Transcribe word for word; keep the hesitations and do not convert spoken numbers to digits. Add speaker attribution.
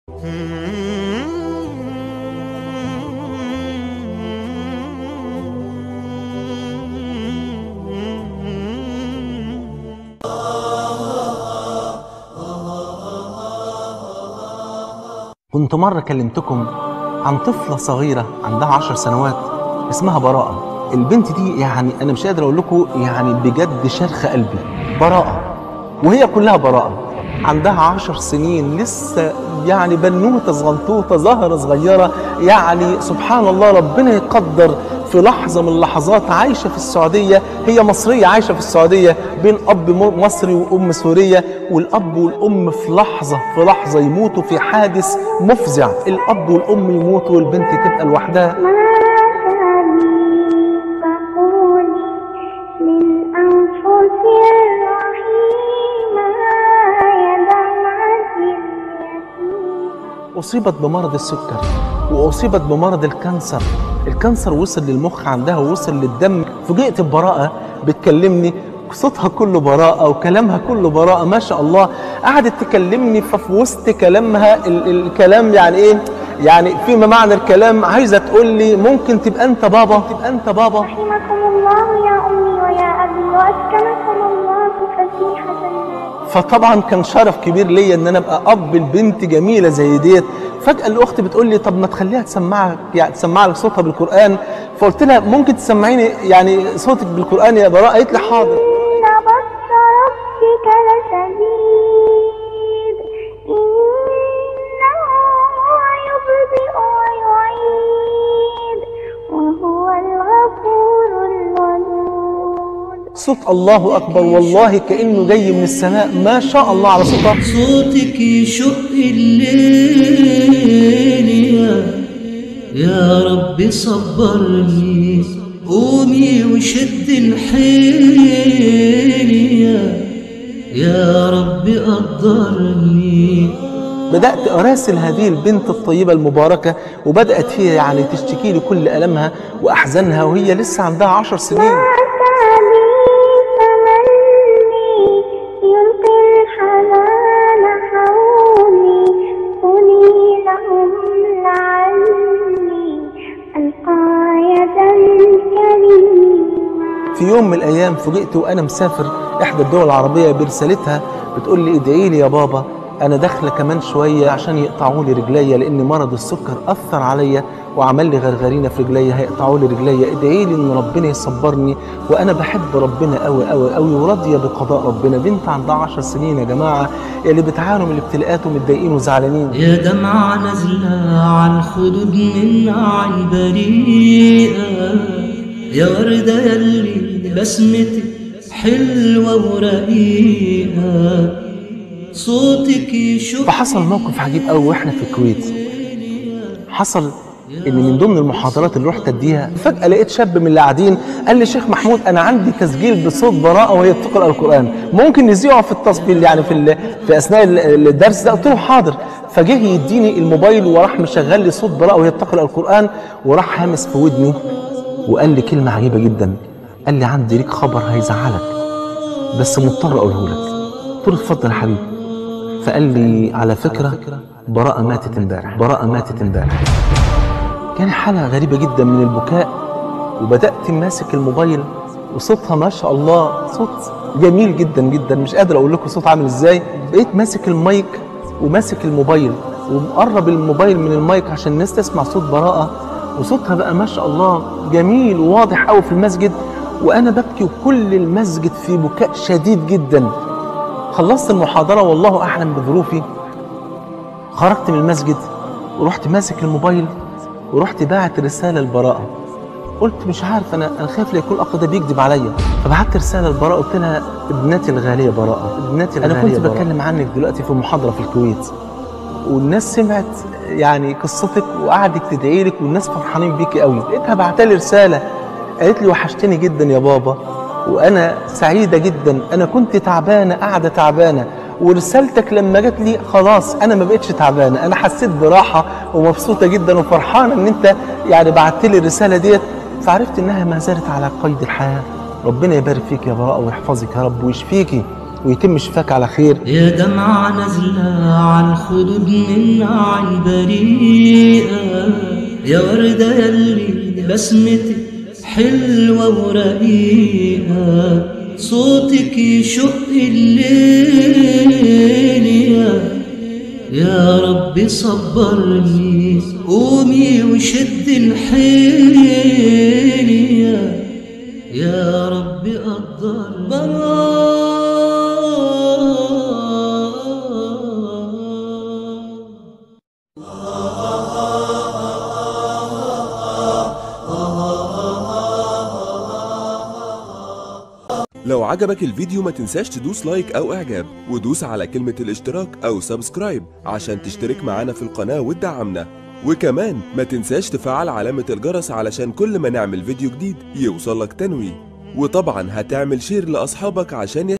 Speaker 1: كنت مرة كلمتكم عن طفلة صغيرة عندها عشر سنوات اسمها براءة. البنت دي يعني أنا مش قادر أقول لكم يعني بجد شرخ قلبي. براءة وهي كلها براءة، عندها عشر سنين لسه يعني بنوتة صغنطوطة زهرة صغيرة. يعني سبحان الله ربنا يقدر في لحظة من اللحظات عايشة في السعودية، هي مصرية عايشة في السعودية بين أب مصري وأم سورية، والأب والأم في لحظة في لحظة يموتوا في حادث مفزع. الأب والأم يموتوا والبنت تبقى لوحدها. أصيبت بمرض السكر وأصيبت بمرض الكانسر. الكانسر وصل للمخ عندها ووصل للدم. فوجئت ببراءة بتكلمني، صوتها كله براءة وكلامها كله براءة ما شاء الله. قعدت تكلمني ففي وسط كلامها ال الكلام يعني إيه؟ يعني فيما معنى الكلام عايزة تقول لي ممكن تبقى أنت بابا، تبقى أنت بابا.
Speaker 2: رحمكم الله يا أمي ويا أبي وأسكنكم الله فسيح جنات.
Speaker 1: فطبعا كان شرف كبير ليا ان انا ابقى اب البنت جميله زي ديت. فجاه الاخت بتقول لي طب ما تخليها تسمعك يعني تسمع لك صوتها بالقران. فقلت لها ممكن تسمعيني يعني صوتك بالقران يا براءه؟ قالت لي حاضر.
Speaker 2: إن بطش ربك لشديد إنه هو يبدئ ويعيد وهو الغفور الودود.
Speaker 1: صوت الله اكبر والله كانه جاي من السماء ما شاء الله على صوتها.
Speaker 3: صوتك يشق الليل يا يا ربي صبرني، قومي وشد الحيل يا يا ربي قدرني.
Speaker 1: بدأت أراسل هذه البنت الطيبة المباركة وبدأت فيها يعني تشتكي لي كل ألمها وأحزانها وهي لسه عندها عشر سنين. في يوم من الأيام فوجئت وأنا مسافر إحدى الدول العربية برسالتها بتقول لي ادعي لي يا بابا، أنا داخلة كمان شوية عشان يقطعوا لي رجليا لأن مرض السكر أثر عليا وعمل لي غرغرينة في رجليا، هيقطعوا لي رجليا، ادعي لي إن ربنا يصبرني وأنا بحب ربنا قوي قوي قوي وراضية بقضاء ربنا. بنت عندها عشر سنين يا جماعة اللي بتعانوا من الابتلاءات ومتضايقين وزعلانين.
Speaker 3: يا دمعة نازلة على الخدود من عين بريئة، يا وردة يلي بسمتك حلوة ورقيقة، صوتك يشوف.
Speaker 1: فحصل موقف عجيب قوي واحنا في الكويت. حصل ان من ضمن المحاضرات اللي رحت اديها فجأة لقيت شاب من اللي قاعدين قال لي شيخ محمود انا عندي تسجيل بصوت براءة وهي بتقرأ القرآن، ممكن نذيعه في التصوير يعني في في اثناء الدرس ده؟ قلت له حاضر. فجه يديني الموبايل وراح مشغل لي صوت براءة وهي بتقرأ القرآن وراح هامس في ودني وقال لي كلمة عجيبة جدا. قال لي عندي ليك خبر هيزعلك بس مضطر اقوله لك. قلت له اتفضل يا حبيبي. فقال لي على فكرة براءة ماتت امبارح، براءة ماتت امبارح. كان حالة غريبة جدا من البكاء وبدأت ماسك الموبايل وصوتها ما شاء الله صوت جميل جدا جدا، مش قادر اقول لكم صوت عامل ازاي. بقيت ماسك المايك وماسك الموبايل ومقرب الموبايل من المايك عشان الناس تسمع صوت براءة، وصوتها بقى ما شاء الله جميل وواضح قوي في المسجد وانا ببكي وكل المسجد في بكاء شديد جدا. خلصت المحاضرة والله اعلم بظروفي، خرجت من المسجد ورحت ماسك الموبايل ورحت باعت رسالة لبراءة. قلت مش عارف انا انا خايف لا يكون الاخ ده بيكذب عليا، فبعت رسالة لبراءة قلت لها ابنتي الغالية براءة، ابنتي الغالية انا كنت براءة. بتكلم عنك دلوقتي في محاضرة في الكويت والناس سمعت يعني قصتك وقعدت تدعي لك والناس فرحانين بيكي قوي. لقيتها بعتلي رسالة قالت لي وحشتني جدا يا بابا وانا سعيدة جدا، انا كنت تعبانة قاعدة تعبانة ورسالتك لما جت لي خلاص انا ما بقتش تعبانة، انا حسيت براحة ومبسوطة جدا وفرحانة ان انت يعني بعت لي الرسالة ديت. فعرفت انها ما زالت على قيد الحياة. ربنا يبارك فيك يا براءة ويحفظك يا رب ويشفيكي ويتم شفاك على خير.
Speaker 3: يا دمعة نازلة عن خدود من عين بريئة، يا وردة يلي بسمتك حلوة ورقيقة، صوتك يشق الليل يا يا ربي صبرني، قومي وشد الحيل يا يا ربي قدرني.
Speaker 4: لو عجبك الفيديو ما تنساش تدوس لايك او اعجاب، ودوس على كلمة الاشتراك او سبسكرايب عشان تشترك معانا في القناة وتدعمنا، وكمان ما تنساش تفعل علامة الجرس علشان كل ما نعمل فيديو جديد يوصلك تنويه، وطبعا هتعمل شير لاصحابك عشان